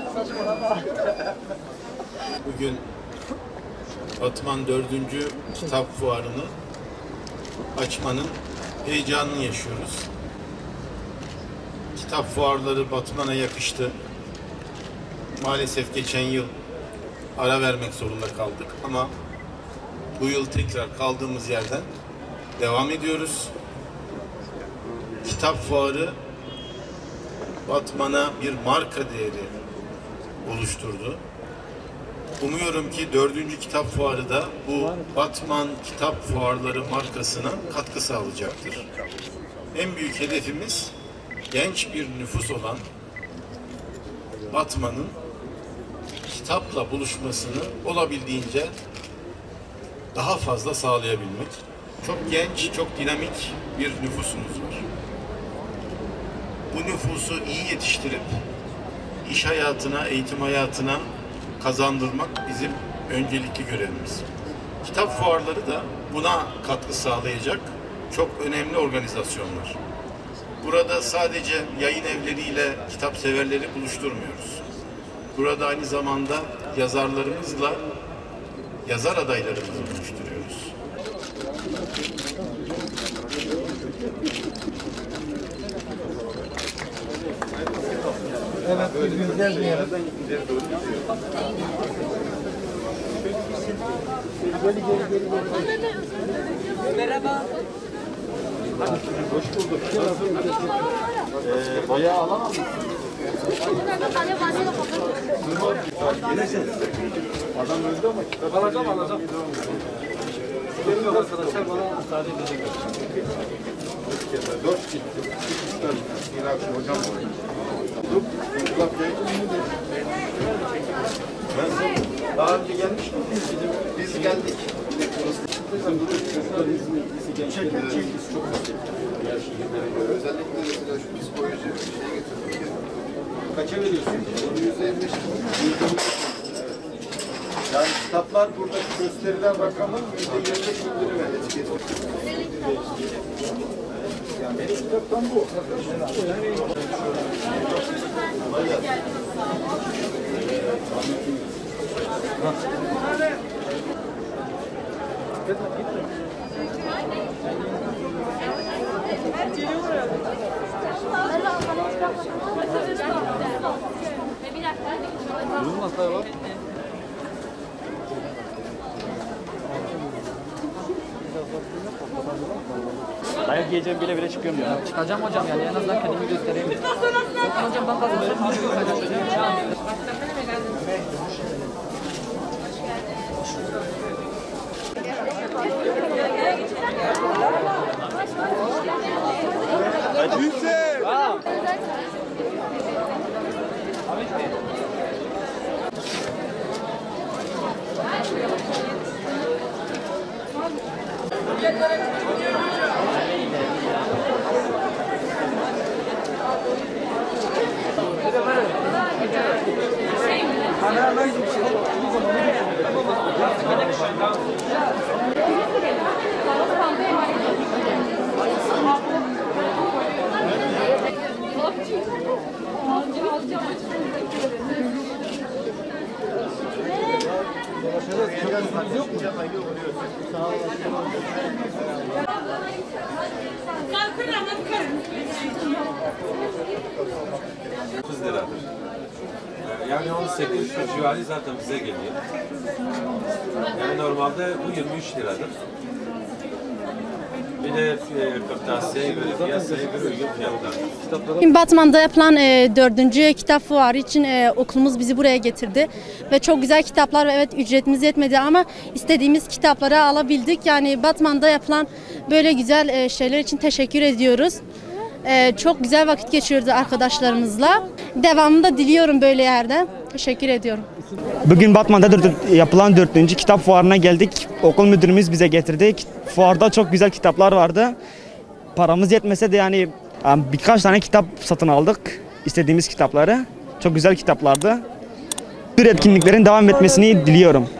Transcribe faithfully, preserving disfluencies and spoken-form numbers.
Bugün Batman dördüncü Kitap Fuarı'nı açmanın heyecanını yaşıyoruz. Kitap fuarları Batman'a yakıştı. Maalesef geçen yıl ara vermek zorunda kaldık ama bu yıl tekrar kaldığımız yerden devam ediyoruz. Kitap fuarı Batman'a bir marka değeri oluşturdu. Umuyorum ki dördüncü kitap fuarı da bu Batman Kitap Fuarları markasına katkı sağlayacaktır. En büyük hedefimiz genç bir nüfus olan Batman'ın kitapla buluşmasını olabildiğince daha fazla sağlayabilmek. Çok genç, çok dinamik bir nüfusumuz var. Bu nüfusu iyi yetiştirip iş hayatına, eğitim hayatına kazandırmak bizim öncelikli görevimiz. Kitap fuarları da buna katkı sağlayacak çok önemli organizasyonlar. Burada sadece yayın evleriyle kitap severleri buluşturmuyoruz. Burada aynı zamanda yazarlarımızla yazar adaylarımızı buluşturuyoruz. Evet, güzel bir yer. Merhaba. Hoş bulduk. Ee, bayağı alamam mısın? Adam öldü ama kitap alacağım alacağım. Geliyor arkadaşlar bana müsaade edecekler. Dört gitti. Bir akşam hocam var. Daha önce gelmiş miydiniz? Biz geldik. Çekilçiyiz çok özellikle mesela şu psikoloji bir şey getirdim. Kaça veriyorsunuz? yüzde yirmi beş. Yani kitaplar burada gösterilen rakamın yüzde yirmi beş indirimi etiketi. Yani benim kitaptan bu. Dayak yiyeceğim bile bile çıkıyorum ya. Çıkacağım hocam yani en azından kendimi göstereyim. Bakın hocam ben fazla Hadi Hüseyin. otuz liradır. Yani on sekiz civarı zaten bize geliyor. Yani normalde bu yirmi üç liradır. Bir de kırtasiyeye göre, piyasaya göre uygun fiyatlar. Batman'da yapılan e, dördüncü kitap fuarı için e, okulumuz bizi buraya getirdi. Ve çok güzel kitaplar, evet ücretimiz yetmedi ama istediğimiz kitapları alabildik. Yani Batman'da yapılan böyle güzel e, şeyler için teşekkür ediyoruz. E, çok güzel vakit geçiriyoruz arkadaşlarımızla. Devamını da diliyorum böyle yerde. Teşekkür ediyorum. Bugün Batman'da yapılan dördüncü kitap fuarına geldik. Okul müdürümüz bize getirdi. Fuarda çok güzel kitaplar vardı. Paramız yetmese de yani birkaç tane kitap satın aldık. İstediğimiz kitapları. Çok güzel kitaplardı. Bu etkinliklerin devam etmesini diliyorum.